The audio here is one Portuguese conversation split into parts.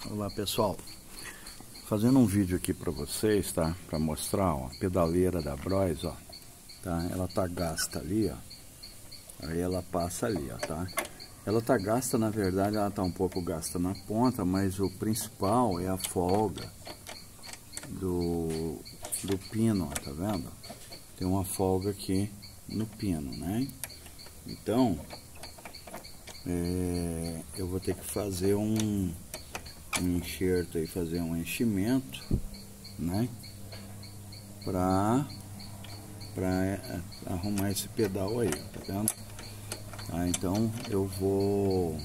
Olá pessoal, fazendo um vídeo aqui para vocês, tá? Para mostrar, ó, a pedaleira da Bros, ó, tá? Ela tá gasta ali, ó. Aí ela passa ali, ó, tá? Ela tá gasta, na verdade, ela tá um pouco gasta na ponta, mas o principal é a folga do pino, ó, tá vendo? Tem uma folga aqui no pino, né? Então, eu vou ter que fazer um enxerto aí, fazer um enchimento, né, pra arrumar esse pedal aí, tá vendo? Então eu vou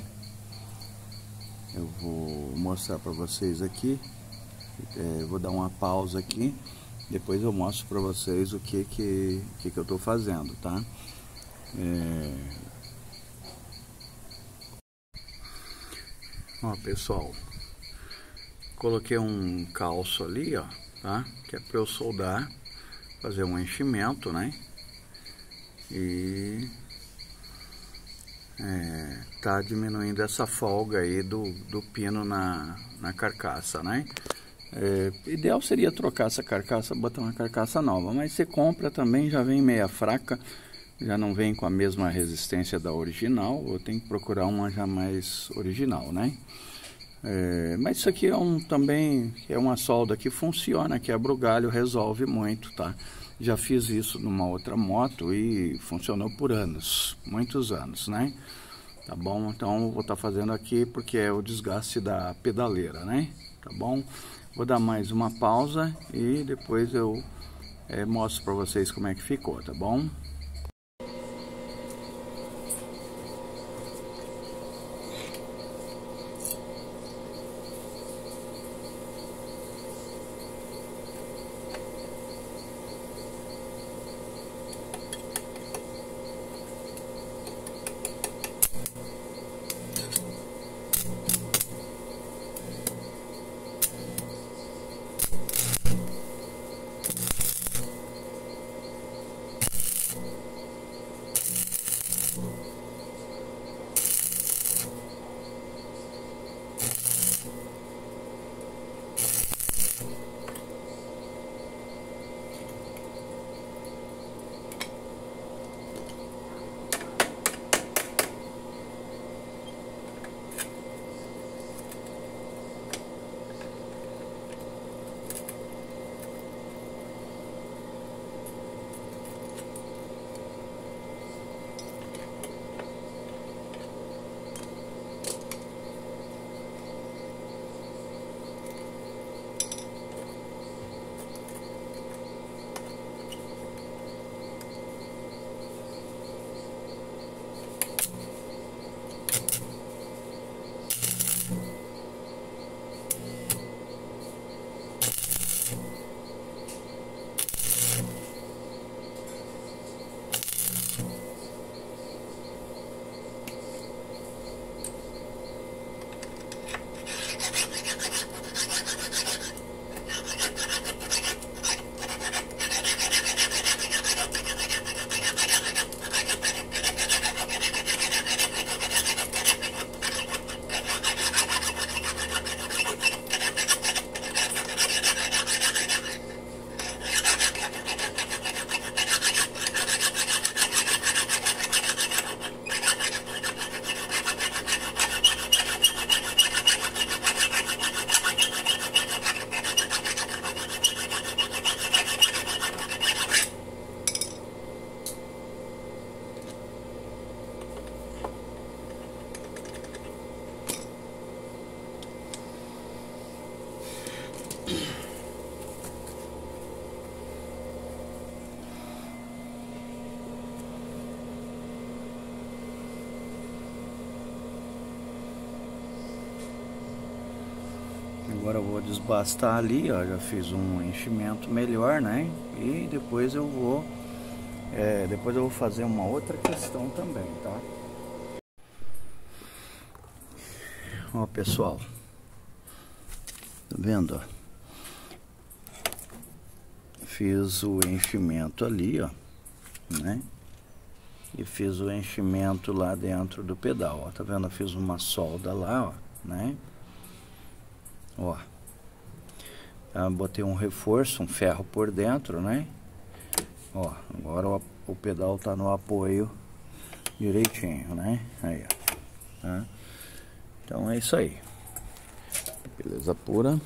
mostrar para vocês aqui, vou dar uma pausa aqui, depois eu mostro para vocês o que eu tô fazendo, tá? Ó pessoal, coloquei um calço ali, ó, tá? Que é para eu soldar, fazer um enchimento, né? E tá diminuindo essa folga aí do pino na carcaça, né? Ideal seria trocar essa carcaça, botar uma carcaça nova, mas você compra também, já vem meia fraca, já não vem com a mesma resistência da original, eu tenho que procurar uma já mais original, né? Mas isso aqui também é uma solda que funciona, quebra o galho, resolve muito, tá? Já fiz isso numa outra moto e funcionou por anos, muitos anos, né? Tá bom? Então eu vou estar fazendo aqui porque é o desgaste da pedaleira, né? Tá bom? Vou dar mais uma pausa e depois eu mostro para vocês como é que ficou, tá bom? Agora eu vou desbastar ali, ó, já fiz um enchimento melhor, né? E depois eu vou fazer uma outra questão também, tá? Ó pessoal, tá vendo, ó? Fiz o enchimento ali, ó, né? E fiz o enchimento lá dentro do pedal, ó, tá vendo? Eu fiz uma solda lá, ó, né? Ó, botei um reforço, um ferro por dentro, né? Ó, agora o pedal tá no apoio direitinho, né? Aí, ó. Tá? Então é isso aí. Beleza pura.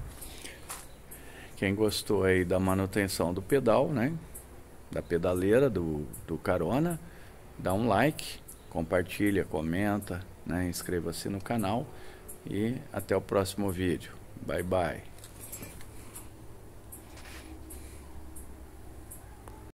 Quem gostou aí da manutenção do pedal, né? Da pedaleira, do carona, dá um like, compartilha, comenta, né? Inscreva-se no canal e até o próximo vídeo. Bye bye.